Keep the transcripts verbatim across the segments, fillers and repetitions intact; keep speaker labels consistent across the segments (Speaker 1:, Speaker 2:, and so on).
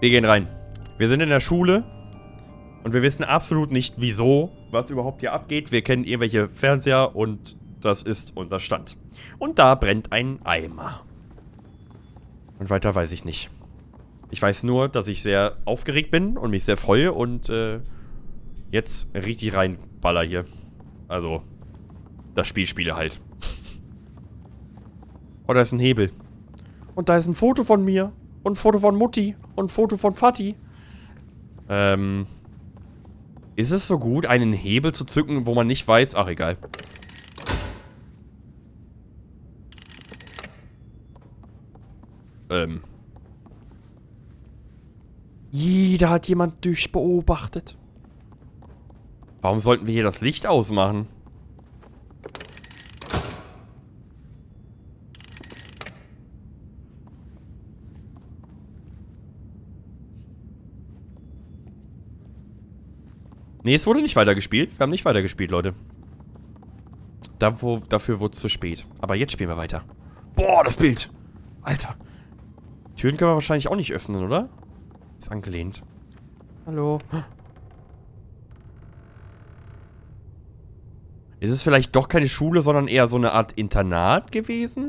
Speaker 1: Wir gehen rein. Wir sind in der Schule. Und wir wissen absolut nicht, wieso, was überhaupt hier abgeht. Wir kennen irgendwelche Fernseher und das ist unser Stand. Und da brennt ein Eimer. Und weiter weiß ich nicht. Ich weiß nur, dass ich sehr aufgeregt bin und mich sehr freue und äh, jetzt richtig reinballer hier. Also, das Spiel spiele halt. Oh, da ist ein Hebel. Und da ist ein Foto von mir. Und ein Foto von Mutti. Und ein Foto von Vati. Ähm... Ist es so gut, einen Hebel zu zücken, wo man nicht weiß... Ach, egal. Ähm. Jeder hat jemand dich beobachtet. Warum sollten wir hier das Licht ausmachen? Nee, es wurde nicht weitergespielt. Wir haben nicht weitergespielt, Leute. Da, wo, dafür wurde es zu spät. Aber jetzt spielen wir weiter. Boah, das Bild. Alter. Türen können wir wahrscheinlich auch nicht öffnen, oder? Ist angelehnt. Hallo. Ist es vielleicht doch keine Schule, sondern eher so eine Art Internat gewesen?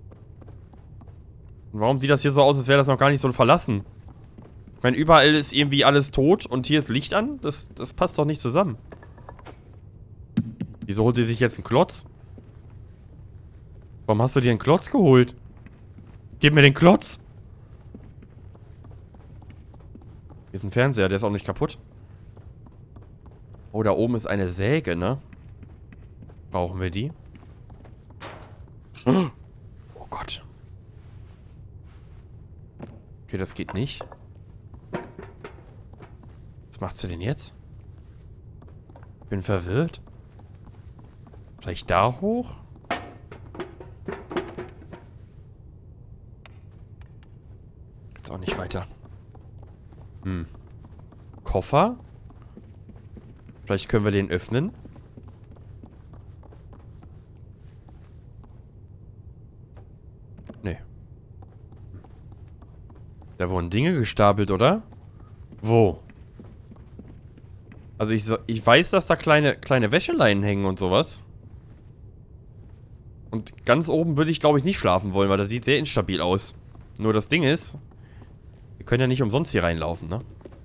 Speaker 1: Und warum sieht das hier so aus, als wäre das noch gar nicht so verlassen? Ich meine, überall ist irgendwie alles tot und hier ist Licht an. Das, das passt doch nicht zusammen. Wieso holt sie sich jetzt einen Klotz? Warum hast du dir einen Klotz geholt? Gib mir den Klotz! Hier ist ein Fernseher, der ist auch nicht kaputt. Oh, da oben ist eine Säge, ne? Brauchen wir die? Oh Gott. Okay, das geht nicht. Was macht sie denn jetzt? Bin verwirrt. Vielleicht da hoch? Geht's auch nicht weiter. Hm. Koffer? Vielleicht können wir den öffnen. Nee. Da wurden Dinge gestapelt, oder? Wo? Also ich, ich weiß, dass da kleine, kleine Wäscheleinen hängen und sowas. Und ganz oben würde ich, glaube ich, nicht schlafen wollen, weil das sieht sehr instabil aus. Nur das Ding ist, wir können ja nicht umsonst hier reinlaufen, ne?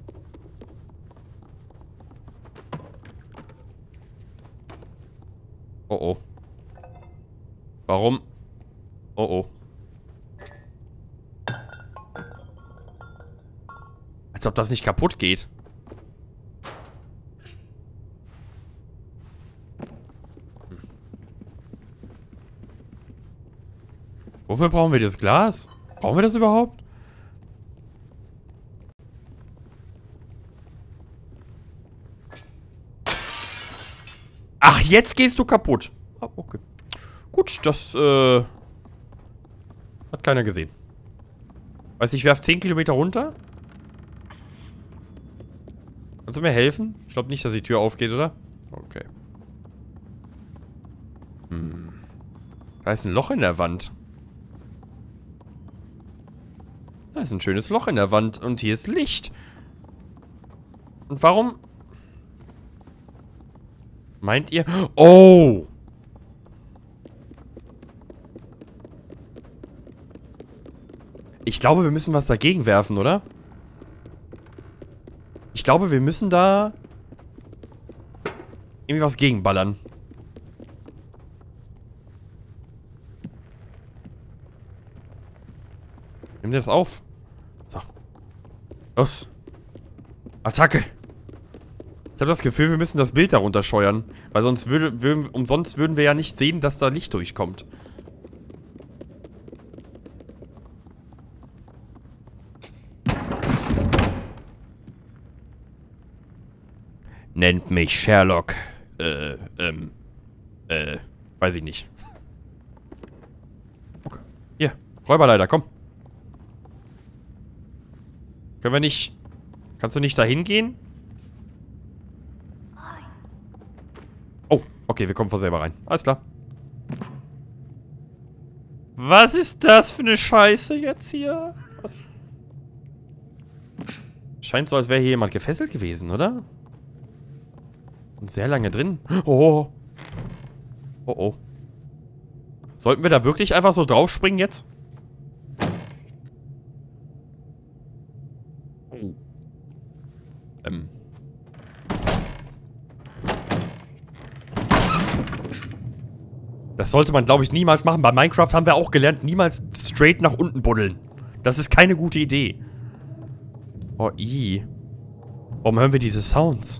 Speaker 1: Oh oh. Warum? Oh oh. Als ob das nicht kaputt geht. Wofür brauchen wir das Glas? Brauchen wir das überhaupt? Ach, jetzt gehst du kaputt. Ah, okay. Gut, das, äh... hat keiner gesehen. Weiß ich, werf zehn Kilometer runter. Kannst du mir helfen? Ich glaube nicht, dass die Tür aufgeht, oder? Okay. Hm. Da ist ein Loch in der Wand. Da ist ein schönes Loch in der Wand und hier ist Licht. Und warum... Meint ihr... Oh! Ich glaube, wir müssen was dagegen werfen, oder? Ich glaube, wir müssen da... irgendwie was gegenballern. Nimm dir das auf. So. Los. Attacke. Ich habe das Gefühl, wir müssen das Bild darunter scheuern. Weil sonst würde, würden, umsonst würden wir ja nicht sehen, dass da Licht durchkommt. Nennt mich Sherlock. Äh, ähm. Äh, weiß ich nicht. Okay. Hier, Räuberleiter, komm. Können wir nicht... Kannst du nicht da hingehen? Oh, okay, wir kommen von selber rein. Alles klar. Was ist das für eine Scheiße jetzt hier? Was? Scheint so, als wäre hier jemand gefesselt gewesen, oder? Und sehr lange drin. Oh. Oh, oh. Sollten wir da wirklich einfach so draufspringen jetzt? Oh. Ähm. Das sollte man, glaube ich, niemals machen. Bei Minecraft haben wir auch gelernt, niemals straight nach unten buddeln. Das ist keine gute Idee. Oh, i. Warum hören wir diese Sounds?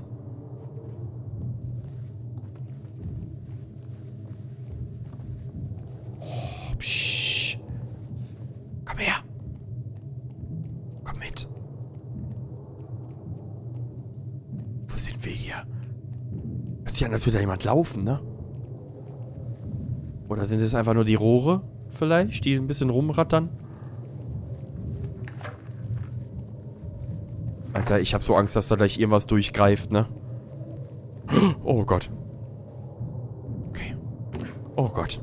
Speaker 1: Oh, psch. Komm her. Komm mit. Wo sind wir hier? Hört sich an, als würde da jemand laufen, ne? Oder sind es einfach nur die Rohre, vielleicht, die ein bisschen rumrattern? Alter, ich hab so Angst, dass da gleich irgendwas durchgreift, ne? Oh Gott. Okay. Oh Gott.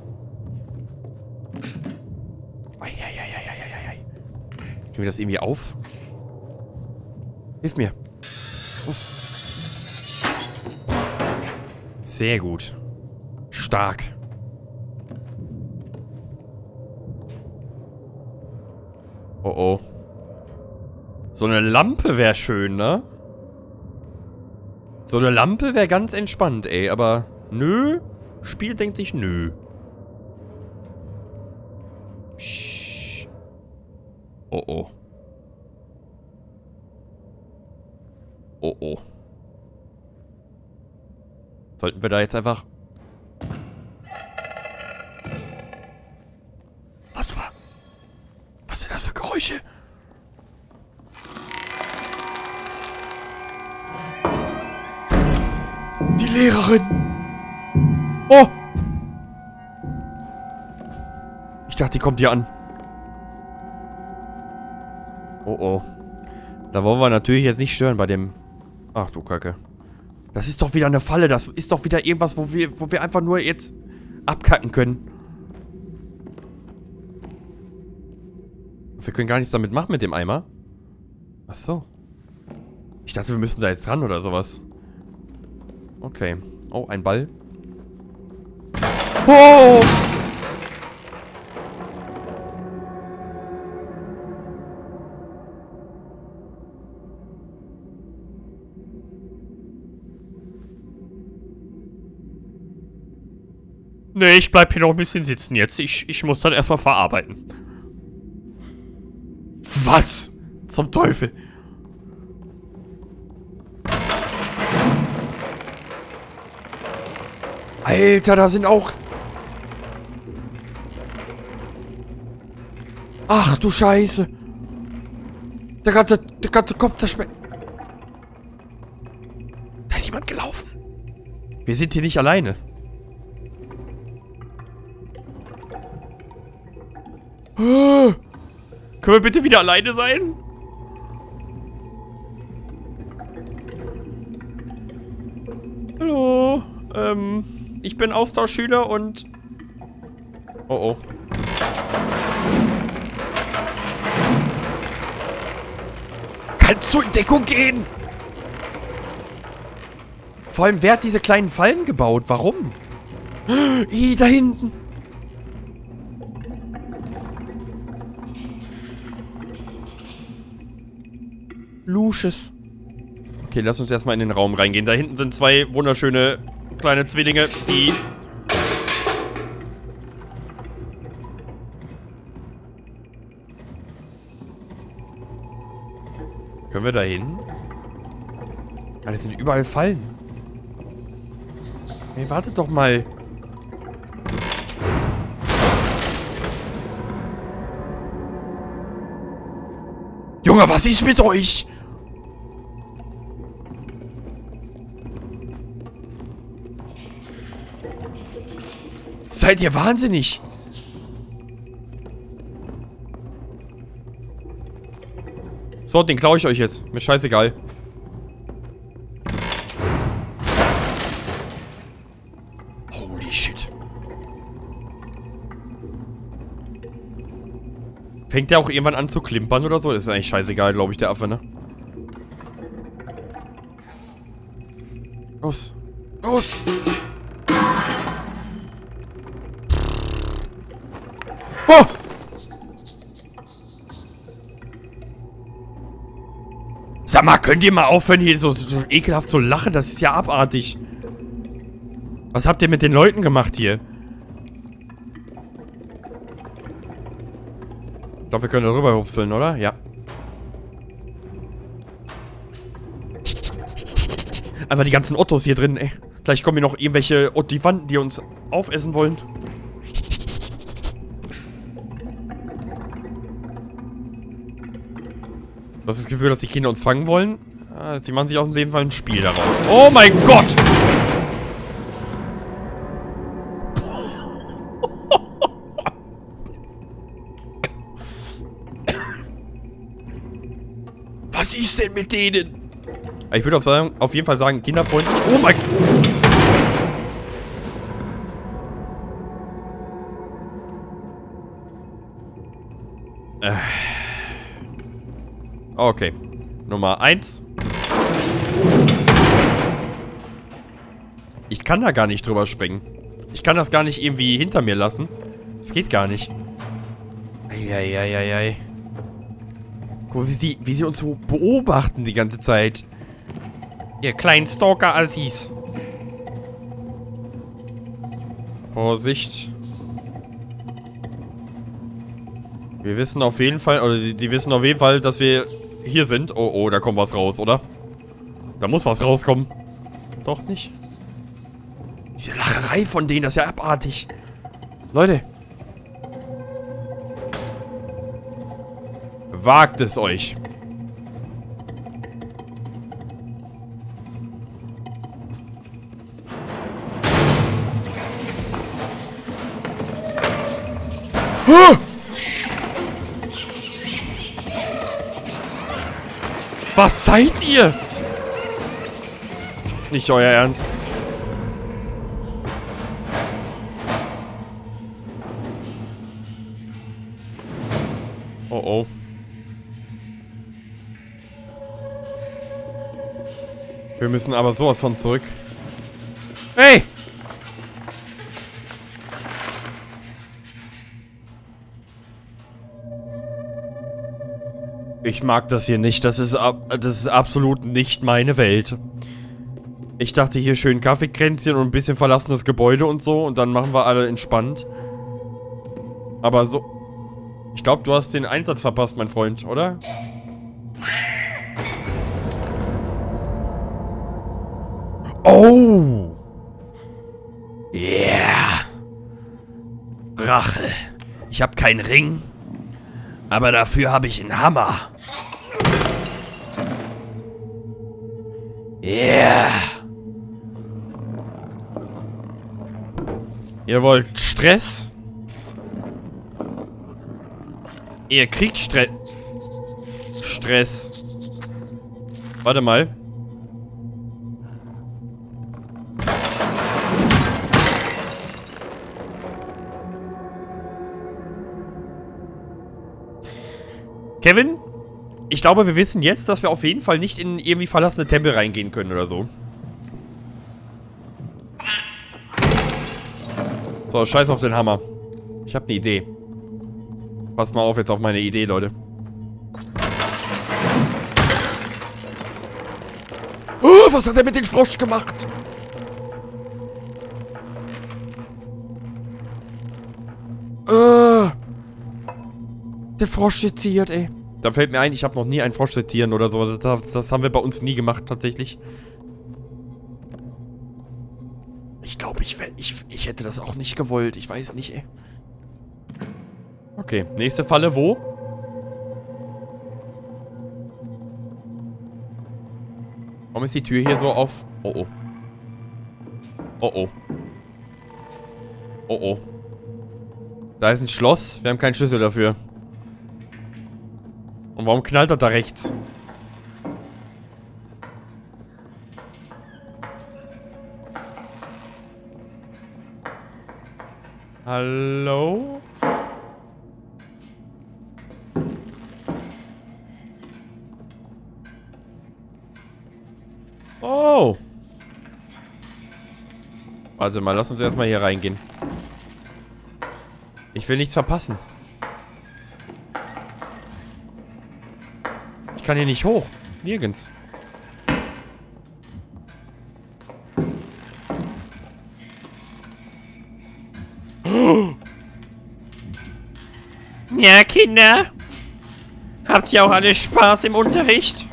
Speaker 1: Eieieiei. Kriegen wir das irgendwie auf? Hilf mir. Los. Sehr gut. Stark. Oh oh. So eine Lampe wäre schön, ne? So eine Lampe wäre ganz entspannt, ey. Aber nö. Spiel denkt sich nö. Psch. Oh oh. Oh oh. Sollten wir da jetzt einfach... Was war? Was sind das für Geräusche? Die Lehrerin! Oh! Ich dachte, die kommt hier an. Oh oh. Da wollen wir natürlich jetzt nicht stören bei dem... Ach du Kacke. Das ist doch wieder eine Falle. Das ist doch wieder irgendwas, wo wir, wo wir einfach nur jetzt abkacken können. Wir können gar nichts damit machen mit dem Eimer. Ach so. Ich dachte, wir müssen da jetzt ran oder sowas. Okay. Oh, ein Ball. Oh! Nee, ich bleib hier noch ein bisschen sitzen jetzt. Ich, ich muss das erstmal verarbeiten. Was? Zum Teufel. Alter, da sind auch... Ach du Scheiße. Der ganze, der ganze Kopf zerschmettert. Da ist jemand gelaufen. Wir sind hier nicht alleine. Oh. Können wir bitte wieder alleine sein? Hallo. Ähm, ich bin Austauschschüler und... Oh oh. Kannst du in Deckung gehen? Vor allem, wer hat diese kleinen Fallen gebaut? Warum? Ih, da hinten. Lucius. Okay, lass uns erstmal in den Raum reingehen. Da hinten sind zwei wunderschöne kleine Zwillinge, die... Können wir da hin? Ah, das sind überall Fallen. Hey, wartet doch mal. Junge, was ist mit euch? Seid ihr wahnsinnig? So, den klaue ich euch jetzt. Mir scheißegal. Holy shit. Fängt der auch irgendwann an zu klimpern oder so? Das ist eigentlich scheißegal, glaube ich, der Affe, ne? Los. Los. Oh! Sag mal, könnt ihr mal aufhören, hier so, so ekelhaft zu lachen? Das ist ja abartig. Was habt ihr mit den Leuten gemacht hier? Ich glaube, wir können da rüber hupseln, oder? Ja. Einfach die ganzen Ottos hier drin, ey. Gleich kommen hier noch irgendwelche Ottifanten, die uns aufessen wollen. Du hast das Gefühl, dass die Kinder uns fangen wollen? Ah, sie machen sich aus dem Fall ein Spiel daraus. Oh mein Gott! Was ist denn mit denen? Ich würde auf, auf jeden Fall sagen, kinderfreundlich. Oh mein Gott! Äh. Okay. Nummer eins. Ich kann da gar nicht drüber springen. Ich kann das gar nicht irgendwie hinter mir lassen. Das geht gar nicht. Eieieiei. Guck mal, wie sie, wie sie uns so beobachten die ganze Zeit. Ihr kleinen Stalker-Assis. Vorsicht. Wir wissen auf jeden Fall, oder die, die wissen auf jeden Fall, dass wir hier sind. Oh, oh, da kommt was raus, oder? Da muss was rauskommen. Doch nicht. Diese Lacherei von denen, das ist ja abartig. Leute. Wagt es euch. Huh! Was seid ihr? Nicht euer Ernst. Oh oh. Wir müssen aber sowas von zurück. Hey! Ich mag das hier nicht. Das ist, ab, das ist absolut nicht meine Welt. Ich dachte hier schön Kaffeekränzchen und ein bisschen verlassenes Gebäude und so. Und dann machen wir alle entspannt. Aber so... Ich glaube, du hast den Einsatz verpasst, mein Freund, oder? Oh! Yeah! Rache. Ich habe keinen Ring. Aber dafür habe ich einen Hammer. Yeah. Ihr wollt Stress? Ihr kriegt Stress. Stress. Warte mal. Kevin, ich glaube, wir wissen jetzt, dass wir auf jeden Fall nicht in irgendwie verlassene Tempel reingehen können oder so. So, scheiß auf den Hammer. Ich habe eine Idee. Passt mal auf jetzt auf meine Idee, Leute. Oh, was hat er mit dem Frosch gemacht? Äh... Der Frosch seziert, ey. Da fällt mir ein, ich habe noch nie einen Frosch sezieren oder so. Das, das haben wir bei uns nie gemacht, tatsächlich. Ich glaube, ich, ich, ich hätte das auch nicht gewollt. Ich weiß nicht, ey. Okay, nächste Falle, wo? Warum ist die Tür hier so auf... Oh, oh. Oh, oh. Oh, oh. Da ist ein Schloss. Wir haben keinen Schlüssel dafür. Und warum knallt er da rechts? Hallo? Oh. Warte mal, lass uns erstmal hier reingehen. Ich will nichts verpassen. Ich kann hier nicht hoch. Nirgends. Ja, Kinder. Habt ihr auch alle Spaß im Unterricht?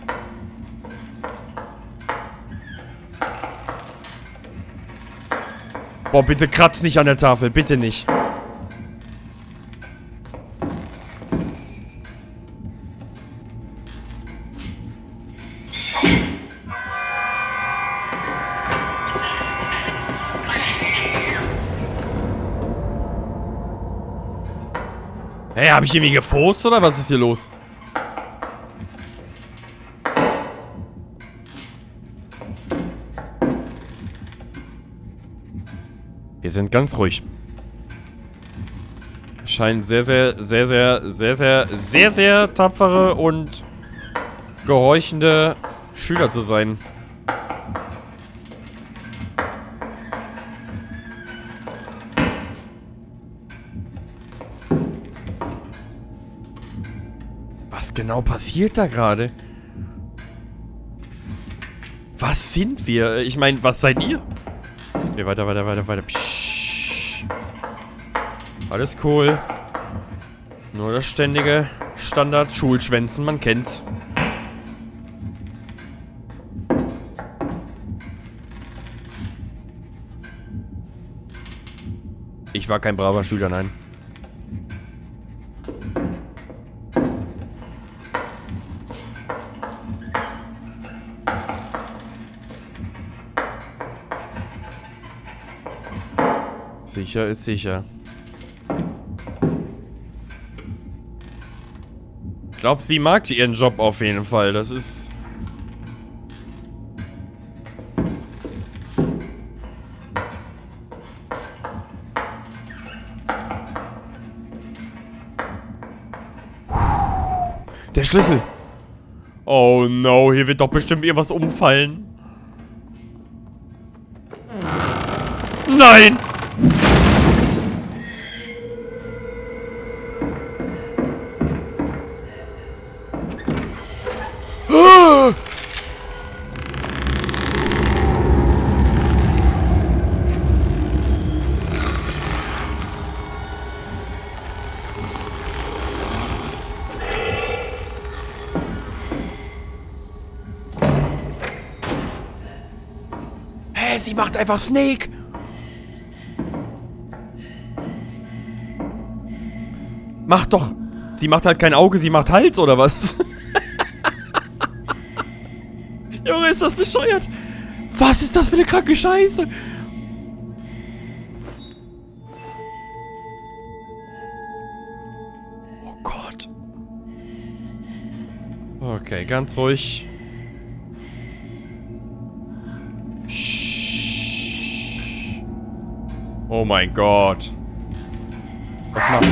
Speaker 1: Boah, bitte kratz nicht an der Tafel. Bitte nicht. Hey, hab ich irgendwie gefurzt oder was ist hier los? Wir sind ganz ruhig. Scheinen sehr, sehr, sehr, sehr, sehr, sehr, sehr, sehr tapfere und gehorchende Schüler zu sein. Was genau passiert da gerade? Was sind wir? Ich meine, was seid ihr? Okay, weiter, weiter, weiter, weiter. Psch. Alles cool. Nur das ständige Standard-Schulschwänzen, man kennt's. Ich war kein braver Schüler, nein. Sicher ist sicher. Ich glaube, sie mag ihren Job auf jeden Fall. Das ist... Der Schlüssel. Oh no, hier wird doch bestimmt irgendwas umfallen. Nein! Hä, sie macht einfach Snake. Macht doch. Sie macht halt kein Auge, sie macht Hals, oder was? Junge, ist das bescheuert? Was ist das für eine kranke Scheiße? Oh Gott. Okay, ganz ruhig. Oh mein Gott. Was macht...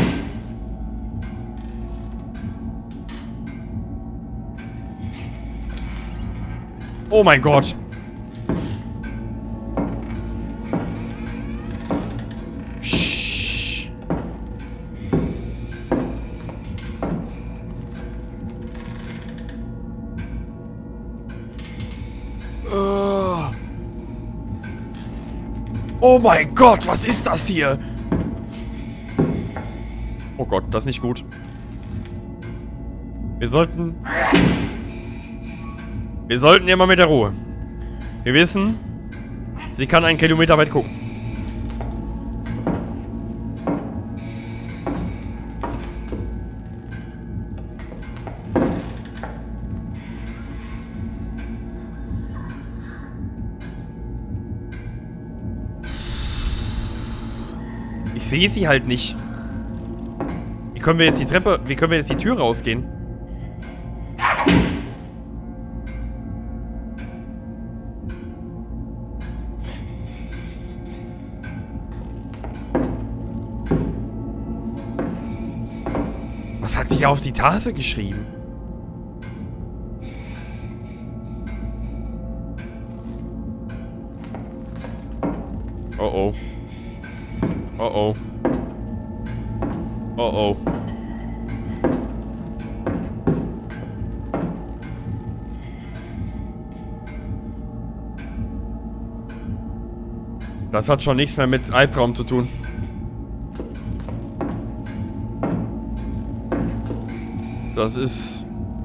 Speaker 1: Oh mein Gott. Shh. Uh. Oh mein Gott, was ist das hier? Oh Gott, das ist nicht gut. Wir sollten... Wir sollten immer mit der Ruhe. Wir wissen, sie kann einen Kilometer weit gucken. Ich sehe sie halt nicht. Wie können wir jetzt die Treppe... Wie können wir jetzt die Tür rausgehen? Was hat sie da auf die Tafel geschrieben? Oh oh. Oh oh. Oh oh. Das hat schon nichts mehr mit Albtraum zu tun. Das ist...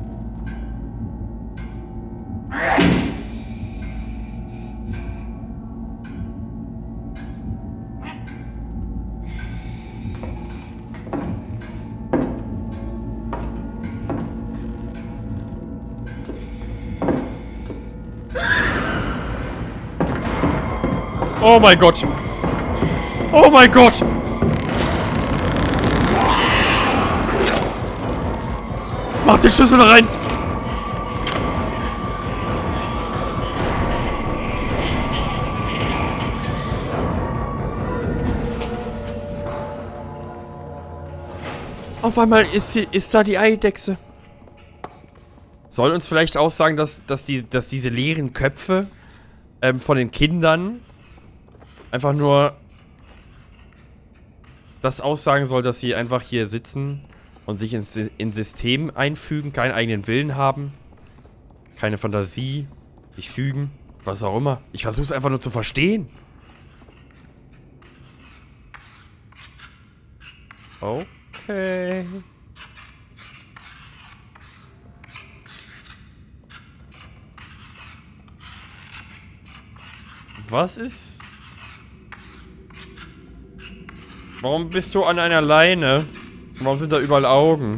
Speaker 1: Oh mein Gott! Oh mein Gott! Mach den Schlüssel da rein! Auf einmal ist, hier, ist da die Eidechse. Soll uns vielleicht auch sagen, dass, dass, die, dass diese leeren Köpfe ähm, von den Kindern einfach nur das aussagen soll, dass sie einfach hier sitzen und sich ins, ins System einfügen, keinen eigenen Willen haben, keine Fantasie, sich fügen, was auch immer. Ich versuche es einfach nur zu verstehen. Okay. Was ist... Warum bist du an einer Leine? Warum sind da überall Augen?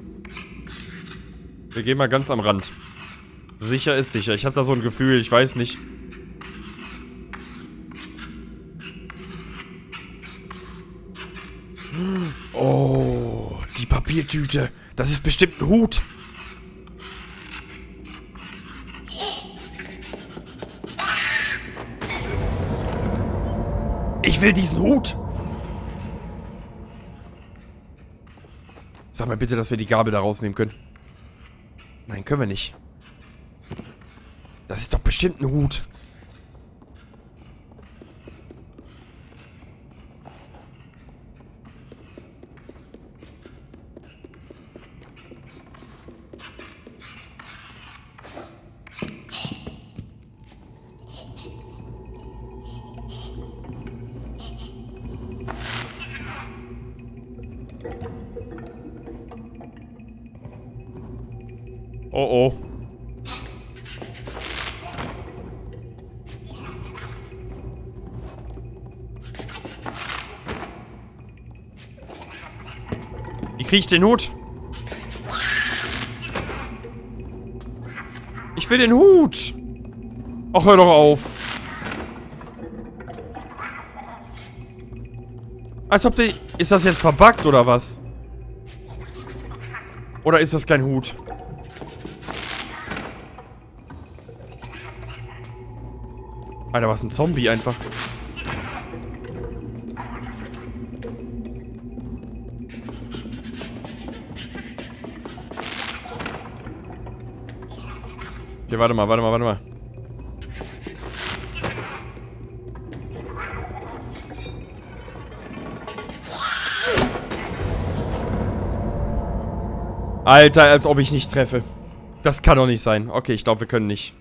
Speaker 1: Wir gehen mal ganz am Rand. Sicher ist sicher. Ich habe da so ein Gefühl, ich weiß nicht. Oh, die Papiertüte. Das ist bestimmt ein Hut. Ich will diesen Hut. Sag mal bitte, dass wir die Gabel da rausnehmen können. Nein, können wir nicht. Das ist doch bestimmt ein Hut. Oh oh. Wie krieg ich den Hut? Ich will den Hut. Ach, hör doch auf. Als ob die... Ist das jetzt verbuggt oder was? Oder ist das kein Hut? Alter, was ein Zombie einfach. Okay, warte mal, warte mal, warte mal. Alter, als ob ich nicht treffe. Das kann doch nicht sein. Okay, ich glaube, wir können nicht.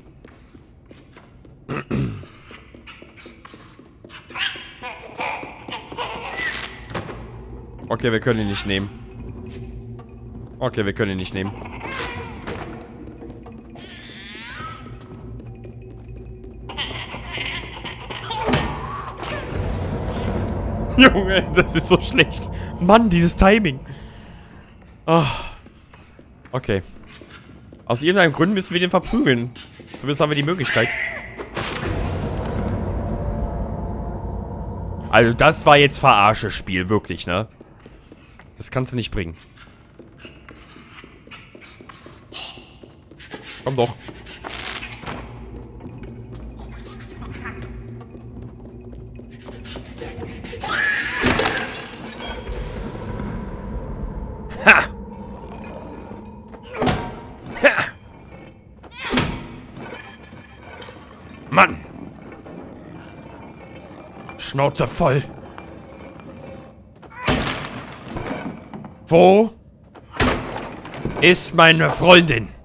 Speaker 1: Okay, wir können ihn nicht nehmen. Okay, wir können ihn nicht nehmen. Junge, das ist so schlecht. Mann, dieses Timing. Oh. Okay. Aus irgendeinem Grund müssen wir den verprügeln. Zumindest haben wir die Möglichkeit. Also das war jetzt Verarsche-Spiel, wirklich, ne? Das kannst du nicht bringen. Komm doch. Ha! Ha! Mann! Schnauze voll. Wo ist meine Freundin?